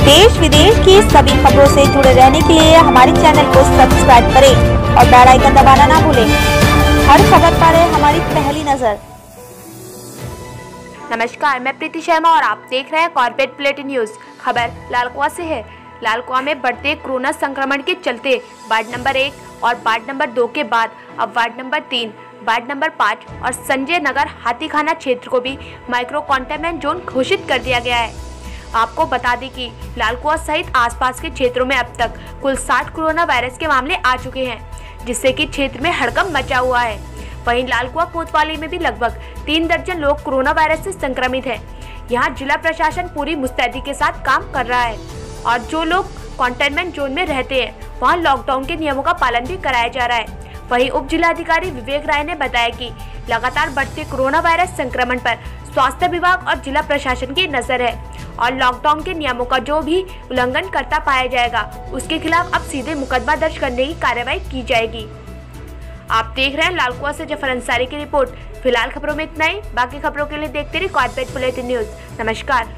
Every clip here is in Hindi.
देश विदेश की सभी खबरों से जुड़े रहने के लिए हमारे चैनल को सब्सक्राइब करें और बेल आइकन दबाना ना भूलें। हर खबर पर है हमारी पहली नजर। नमस्कार, मैं प्रीति शर्मा और आप देख रहे हैं कॉर्पोरेट बुलेटिन न्यूज। खबर लालकुआं से है। लालकुआं में बढ़ते कोरोना संक्रमण के चलते वार्ड नंबर 1 और वार्ड नंबर 2 के बाद अब वार्ड नंबर 3, वार्ड नंबर 5 और संजय नगर हाथीखाना क्षेत्र को भी माइक्रो कंटेनमेंट जोन घोषित कर दिया गया है। आपको बता दें कि लालकुआं सहित आसपास के क्षेत्रों में अब तक कुल 60 कोरोना वायरस के मामले आ चुके हैं, जिससे कि क्षेत्र में हड़कंप मचा हुआ है। वहीं लालकुआं कोतवाली में भी लगभग 3 दर्जन लोग कोरोना वायरस से संक्रमित हैं। यहां जिला प्रशासन पूरी मुस्तैदी के साथ काम कर रहा है और जो लोग कंटेनमेंट जोन में रहते हैं वहां लॉकडाउन के नियमों का पालन भी कराया जा रहा है। वहीं उप जिलाधिकारी विवेक राय ने बताया कि लगातार बढ़ते कोरोना वायरस संक्रमण पर स्वास्थ्य विभाग और जिला प्रशासन की नजर है और लॉकडाउन के नियमों का जो भी उल्लंघन करता पाया जाएगा उसके खिलाफ अब सीधे मुकदमा दर्ज करने की कार्रवाई की जाएगी। आप देख रहे हैं लालकुआं से जफर अंसारी की रिपोर्ट। फिलहाल खबरों में इतना ही। बाकी खबरों के लिए देखते रहिए कॉर्पोरेट बुलेटिन न्यूज। नमस्कार।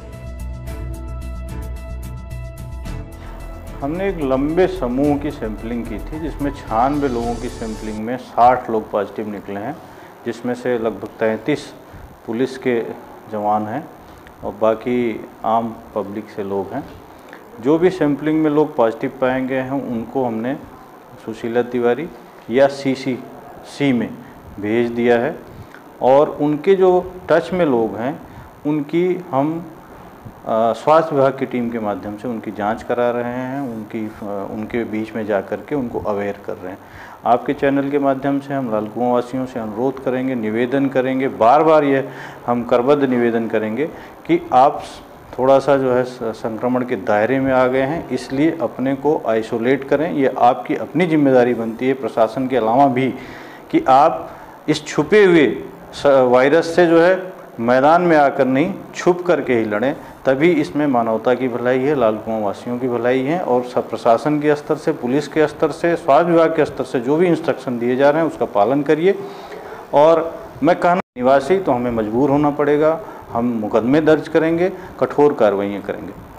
हमने एक लंबे समूह की सैंपलिंग की थी, जिसमें 96 लोगों की सैंपलिंग में 60 लोग पॉजिटिव निकले हैं, जिसमें से लगभग 33 पुलिस के जवान हैं और बाकी आम पब्लिक से लोग हैं। जो भी सैंपलिंग में लोग पॉजिटिव पाए गए हैं उनको हमने सुशीला तिवारी या CCC में भेज दिया है और उनके जो टच में लोग हैं उनकी हम स्वास्थ्य विभाग की टीम के माध्यम से उनकी जांच करा रहे हैं, उनके बीच में जा कर के उनको अवेयर कर रहे हैं। आपके चैनल के माध्यम से हम लालकुआं वासियों से अनुरोध करेंगे, निवेदन करेंगे, बार बार ये हम करबद्ध निवेदन करेंगे कि आप थोड़ा सा जो है संक्रमण के दायरे में आ गए हैं, इसलिए अपने को आइसोलेट करें। ये आपकी अपनी जिम्मेदारी बनती है प्रशासन के अलावा भी कि आप इस छुपे हुए वायरस से जो है मैदान में आकर नहीं, छुप करके ही लड़ें। तभी इसमें मानवता की भलाई है, लालकुआं वासियों की भलाई है और सब प्रशासन के स्तर से, पुलिस के स्तर से, स्वास्थ्य विभाग के स्तर से जो भी इंस्ट्रक्शन दिए जा रहे हैं उसका पालन करिए। और मैं कहना निवासी तो हमें मजबूर होना पड़ेगा, हम मुकदमे दर्ज करेंगे, कठोर कार्रवाइयाँ करेंगे।